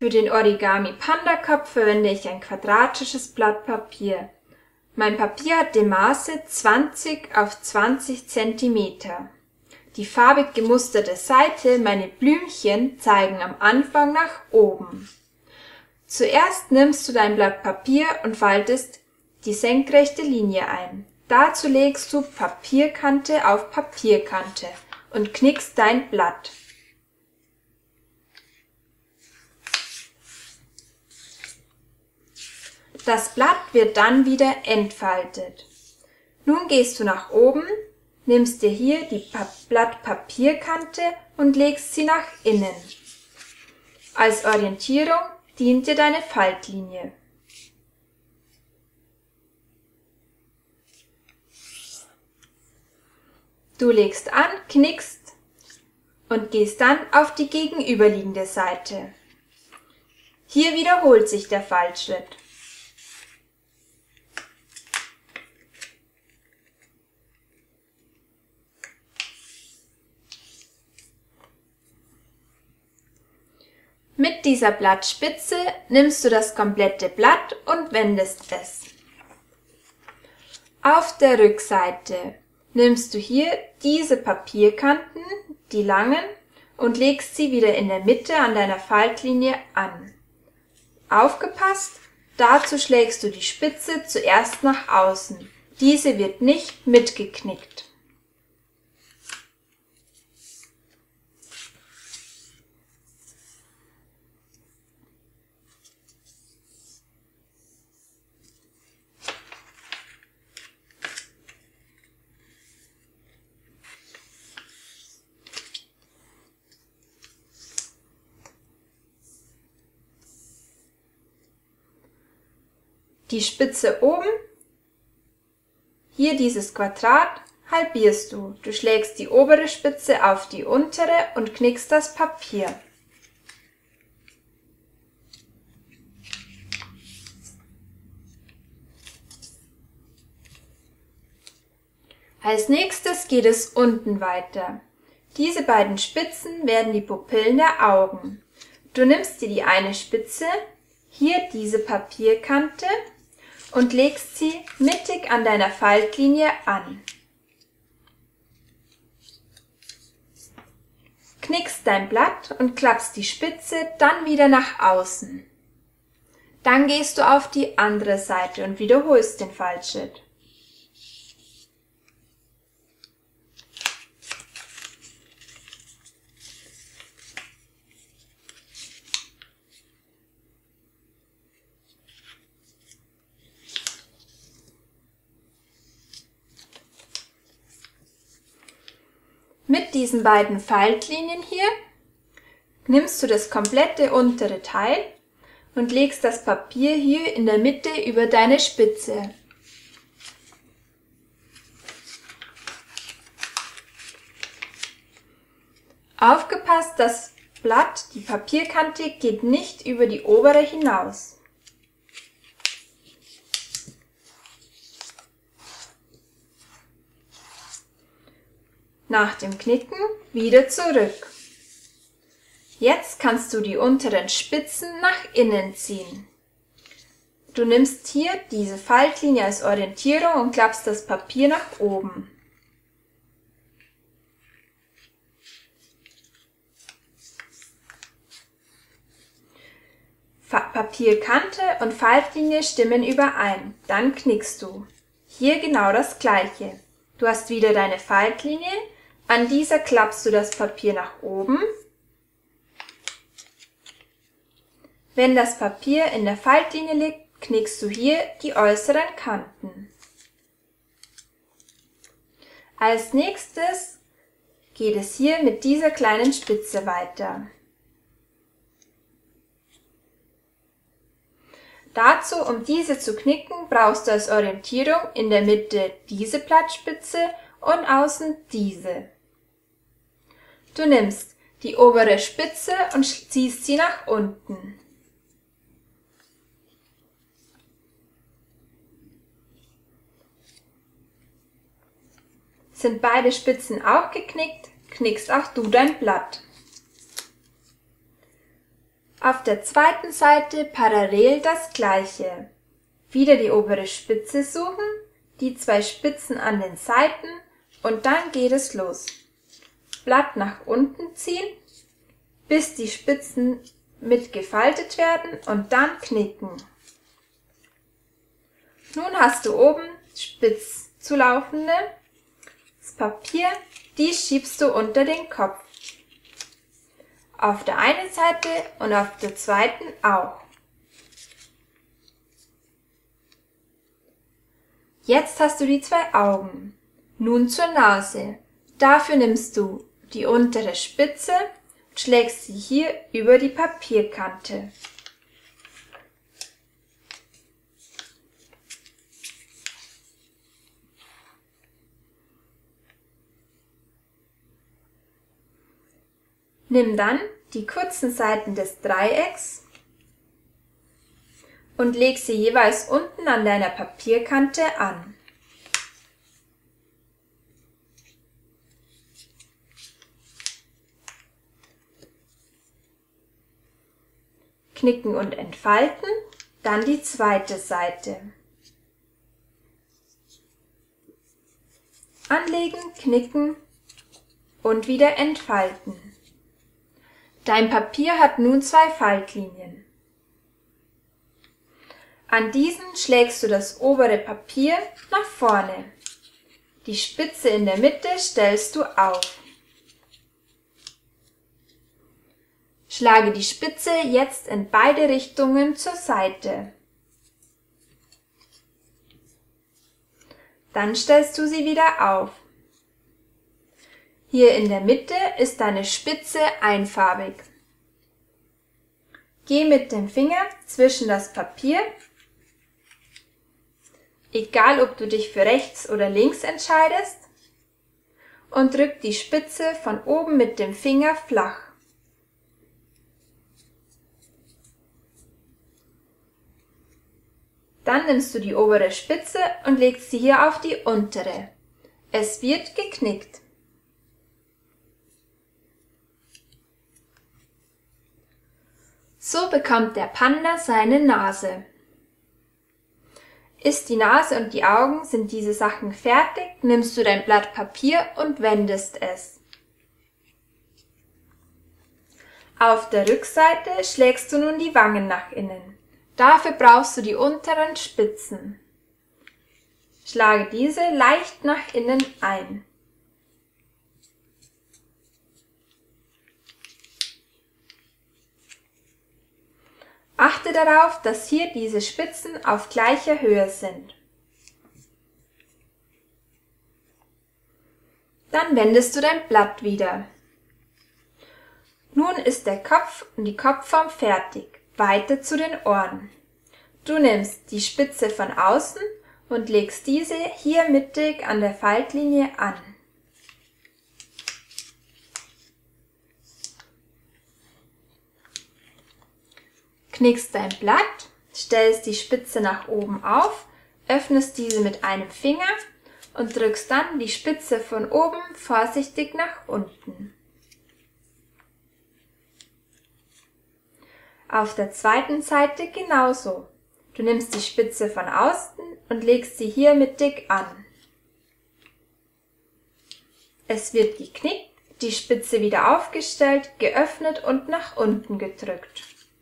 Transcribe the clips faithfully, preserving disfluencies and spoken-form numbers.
Für den Origami Panda Kopf verwende ich ein quadratisches Blatt Papier. Mein Papier hat die Maße zwanzig auf zwanzig Zentimeter. Die farbig gemusterte Seite, meine Blümchen, zeigen am Anfang nach oben. Zuerst nimmst du dein Blatt Papier und faltest die senkrechte Linie ein. Dazu legst du Papierkante auf Papierkante und knickst dein Blatt. Das Blatt wird dann wieder entfaltet. Nun gehst du nach oben, nimmst dir hier die Blattpapierkante und legst sie nach innen. Als Orientierung dient dir deine Faltlinie. Du legst an, knickst und gehst dann auf die gegenüberliegende Seite. Hier wiederholt sich der Faltschritt. Mit dieser Blattspitze nimmst du das komplette Blatt und wendest es. Auf der Rückseite nimmst du hier diese Papierkanten, die langen, und legst sie wieder in der Mitte an deiner Faltlinie an. Aufgepasst, dazu schlägst du die Spitze zuerst nach außen. Diese wird nicht mitgeknickt. Die Spitze oben, hier dieses Quadrat, halbierst du. Du schlägst die obere Spitze auf die untere und knickst das Papier. Als nächstes geht es unten weiter. Diese beiden Spitzen werden die Pupillen der Augen. Du nimmst dir die eine Spitze, hier diese Papierkante, und legst sie mittig an deiner Faltlinie an. Knickst dein Blatt und klappst die Spitze dann wieder nach außen. Dann gehst du auf die andere Seite und wiederholst den Faltschritt. Mit diesen beiden Faltlinien hier nimmst du das komplette untere Teil und legst das Papier hier in der Mitte über deine Spitze. Aufgepasst, das Blatt, die Papierkante, geht nicht über die obere hinaus. Nach dem Knicken wieder zurück. Jetzt kannst du die unteren Spitzen nach innen ziehen. Du nimmst hier diese Faltlinie als Orientierung und klappst das Papier nach oben. Papierkante und Faltlinie stimmen überein, dann knickst du. Hier genau das Gleiche. Du hast wieder deine Faltlinie, an dieser klappst du das Papier nach oben. Wenn das Papier in der Faltlinie liegt, knickst du hier die äußeren Kanten. Als nächstes geht es hier mit dieser kleinen Spitze weiter. Dazu, um diese zu knicken, brauchst du als Orientierung in der Mitte diese Blattspitze und außen diese. Du nimmst die obere Spitze und ziehst sie nach unten. Sind beide Spitzen auch geknickt, knickst auch du dein Blatt. Auf der zweiten Seite parallel das gleiche. Wieder die obere Spitze suchen, die zwei Spitzen an den Seiten und dann geht es los. Blatt nach unten ziehen, bis die Spitzen mitgefaltet werden und dann knicken. Nun hast du oben spitz zulaufende, das Papier, die schiebst du unter den Kopf. Auf der einen Seite und auf der zweiten auch. Jetzt hast du die zwei Augen. Nun zur Nase. Dafür nimmst du die untere Spitze und schlägst sie hier über die Papierkante. Nimm dann die kurzen Seiten des Dreiecks und leg sie jeweils unten an deiner Papierkante an. Knicken und entfalten, dann die zweite Seite. Anlegen, knicken und wieder entfalten. Dein Papier hat nun zwei Faltlinien. An diesen schlägst du das obere Papier nach vorne. Die Spitze in der Mitte stellst du auf. Schlage die Spitze jetzt in beide Richtungen zur Seite. Dann stellst du sie wieder auf. Hier in der Mitte ist deine Spitze einfarbig. Geh mit dem Finger zwischen das Papier, egal ob du dich für rechts oder links entscheidest, und drück die Spitze von oben mit dem Finger flach. Dann nimmst du die obere Spitze und legst sie hier auf die untere. Es wird geknickt. So bekommt der Panda seine Nase. Ist die Nase und die Augen, sind diese Sachen fertig, nimmst du dein Blatt Papier und wendest es. Auf der Rückseite schlägst du nun die Wangen nach innen. Dafür brauchst du die unteren Spitzen. Schlage diese leicht nach innen ein. Achte darauf, dass hier diese Spitzen auf gleicher Höhe sind. Dann wendest du dein Blatt wieder. Nun ist der Kopf und die Kopfform fertig. Weiter zu den Ohren. Du nimmst die Spitze von außen und legst diese hier mittig an der Faltlinie an. Knickst dein Blatt, stellst die Spitze nach oben auf, öffnest diese mit einem Finger und drückst dann die Spitze von oben vorsichtig nach unten. Auf der zweiten Seite genauso. Du nimmst die Spitze von außen und legst sie hier mittig an. Es wird geknickt, die Spitze wieder aufgestellt, geöffnet und nach unten gedrückt.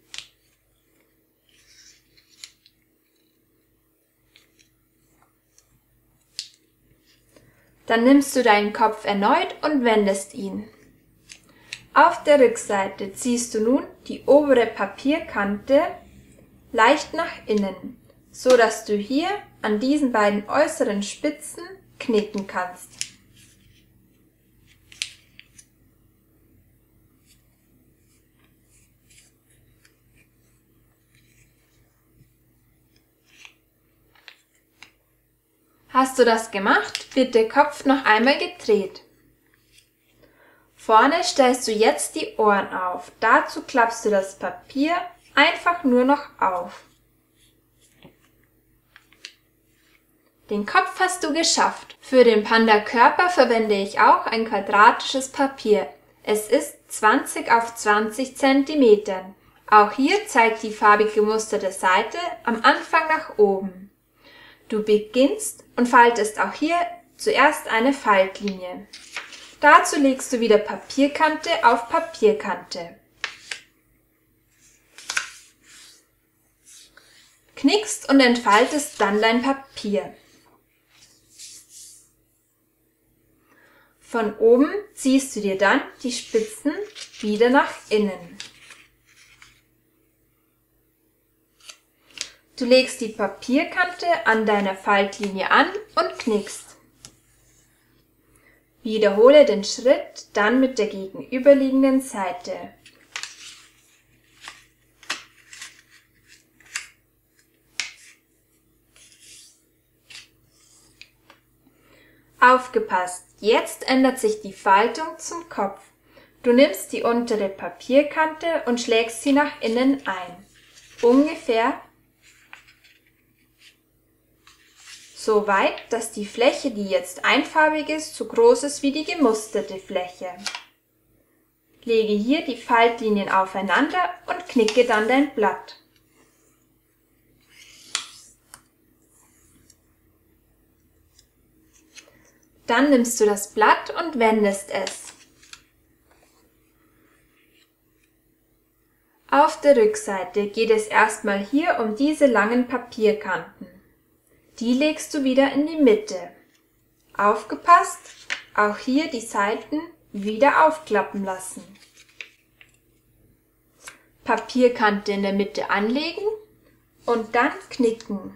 Dann nimmst du deinen Kopf erneut und wendest ihn. Auf der Rückseite ziehst du nun die obere Papierkante leicht nach innen, so dass du hier an diesen beiden äußeren Spitzen knicken kannst. Hast du das gemacht, wird der Kopf noch einmal gedreht. Vorne stellst du jetzt die Ohren auf. Dazu klappst du das Papier einfach nur noch auf. Den Kopf hast du geschafft. Für den Panda-Körper verwende ich auch ein quadratisches Papier. Es ist zwanzig auf zwanzig Zentimeter. Auch hier zeigt die farbig gemusterte Seite am Anfang nach oben. Du beginnst und faltest auch hier zuerst eine Faltlinie. Dazu legst du wieder Papierkante auf Papierkante. Knickst und entfaltest dann dein Papier. Von oben ziehst du dir dann die Spitzen wieder nach innen. Du legst die Papierkante an deiner Faltlinie an und knickst. Wiederhole den Schritt dann mit der gegenüberliegenden Seite. Aufgepasst! Jetzt ändert sich die Faltung zum Kopf. Du nimmst die untere Papierkante und schlägst sie nach innen ein. Ungefähr so weit, dass die Fläche, die jetzt einfarbig ist, so groß ist wie die gemusterte Fläche. Lege hier die Faltlinien aufeinander und knicke dann dein Blatt. Dann nimmst du das Blatt und wendest es. Auf der Rückseite geht es erstmal hier um diese langen Papierkanten. Die legst du wieder in die Mitte. Aufgepasst, auch hier die Seiten wieder aufklappen lassen. Papierkante in der Mitte anlegen und dann knicken.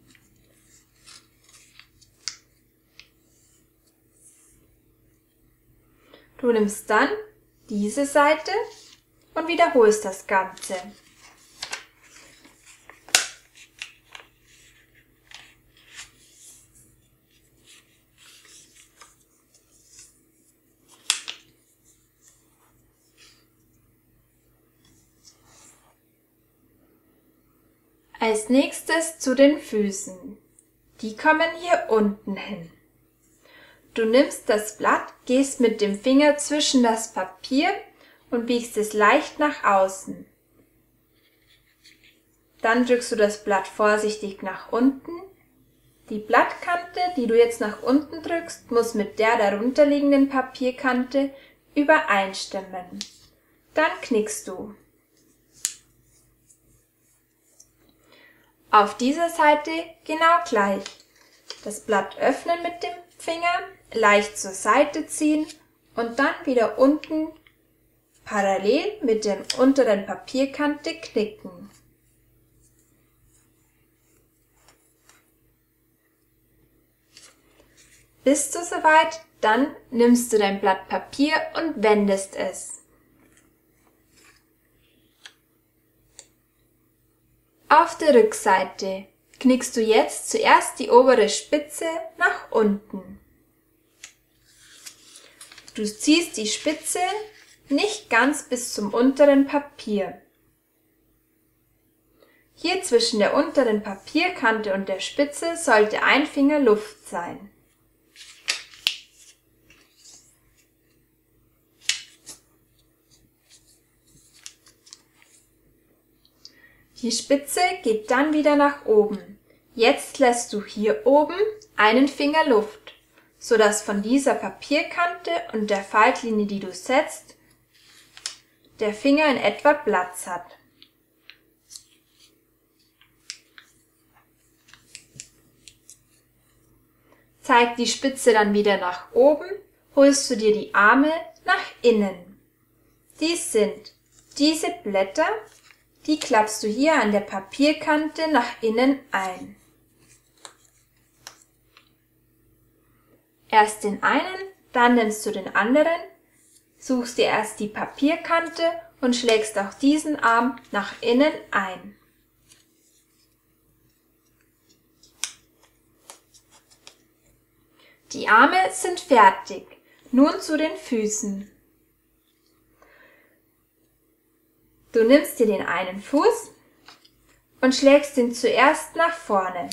Du nimmst dann diese Seite und wiederholst das Ganze. Als nächstes zu den Füßen. Die kommen hier unten hin. Du nimmst das Blatt, gehst mit dem Finger zwischen das Papier und biegst es leicht nach außen. Dann drückst du das Blatt vorsichtig nach unten. Die Blattkante, die du jetzt nach unten drückst, muss mit der darunterliegenden Papierkante übereinstimmen. Dann knickst du. Auf dieser Seite genau gleich. Das Blatt öffnen mit dem Finger, leicht zur Seite ziehen und dann wieder unten parallel mit der unteren Papierkante knicken. Bist du soweit? Dann nimmst du dein Blatt Papier und wendest es. Auf der Rückseite knickst du jetzt zuerst die obere Spitze nach unten. Du ziehst die Spitze nicht ganz bis zum unteren Papier. Hier zwischen der unteren Papierkante und der Spitze sollte ein Finger Luft sein. Die Spitze geht dann wieder nach oben. Jetzt lässt du hier oben einen Finger Luft, sodass von dieser Papierkante und der Faltlinie, die du setzt, der Finger in etwa Platz hat. Zeigt die Spitze dann wieder nach oben, holst du dir die Arme nach innen. Dies sind diese Blätter, die klappst du hier an der Papierkante nach innen ein. Erst den einen, dann nimmst du den anderen, suchst dir erst die Papierkante und schlägst auch diesen Arm nach innen ein. Die Arme sind fertig. Nun zu den Füßen. Du nimmst dir den einen Fuß und schlägst ihn zuerst nach vorne.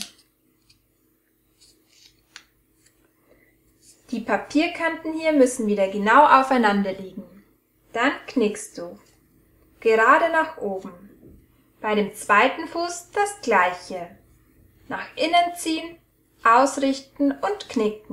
Die Papierkanten hier müssen wieder genau aufeinander liegen. Dann knickst du, gerade nach oben. Bei dem zweiten Fuß das gleiche. Nach innen ziehen, ausrichten und knicken.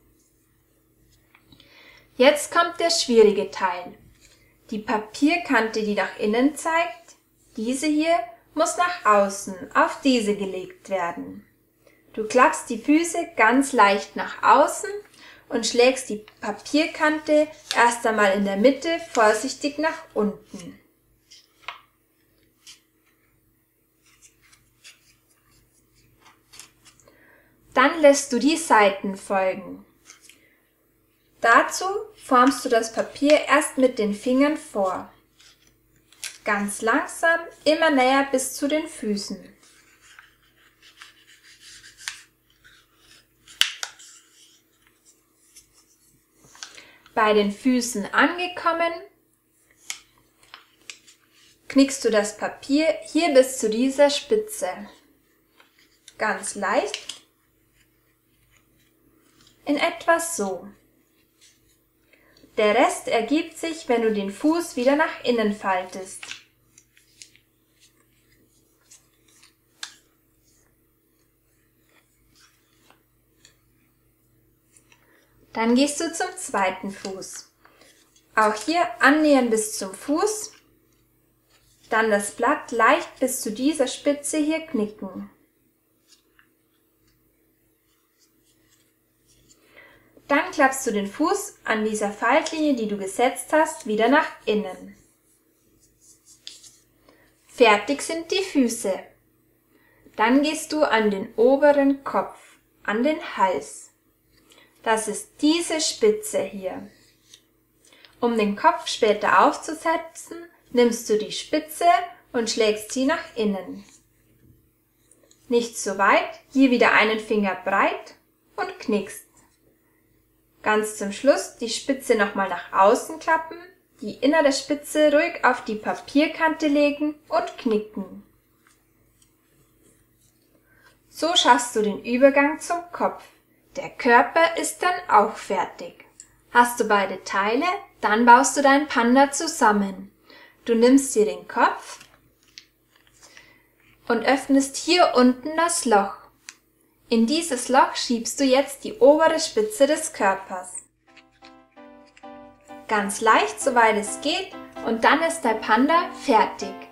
Jetzt kommt der schwierige Teil. Die Papierkante, die nach innen zeigt, diese hier, muss nach außen auf diese gelegt werden. Du klappst die Füße ganz leicht nach außen und schlägst die Papierkante erst einmal in der Mitte vorsichtig nach unten. Dann lässt du die Seiten folgen. Dazu formst du das Papier erst mit den Fingern vor. Ganz langsam, immer näher bis zu den Füßen. Bei den Füßen angekommen, knickst du das Papier hier bis zu dieser Spitze. Ganz leicht. In etwa so. Der Rest ergibt sich, wenn du den Fuß wieder nach innen faltest. Dann gehst du zum zweiten Fuß. Auch hier annähern bis zum Fuß, dann das Blatt leicht bis zu dieser Spitze hier knicken. Dann klappst du den Fuß an dieser Faltlinie, die du gesetzt hast, wieder nach innen. Fertig sind die Füße. Dann gehst du an den oberen Kopf, an den Hals. Das ist diese Spitze hier. Um den Kopf später aufzusetzen, nimmst du die Spitze und schlägst sie nach innen. Nicht so weit, hier wieder einen Finger breit und knickst. Ganz zum Schluss die Spitze nochmal nach außen klappen, die innere Spitze ruhig auf die Papierkante legen und knicken. So schaffst du den Übergang zum Kopf. Der Körper ist dann auch fertig. Hast du beide Teile, dann baust du deinen Panda zusammen. Du nimmst dir den Kopf und öffnest hier unten das Loch. In dieses Loch schiebst du jetzt die obere Spitze des Körpers. Ganz leicht, soweit es geht, und dann ist dein Panda fertig.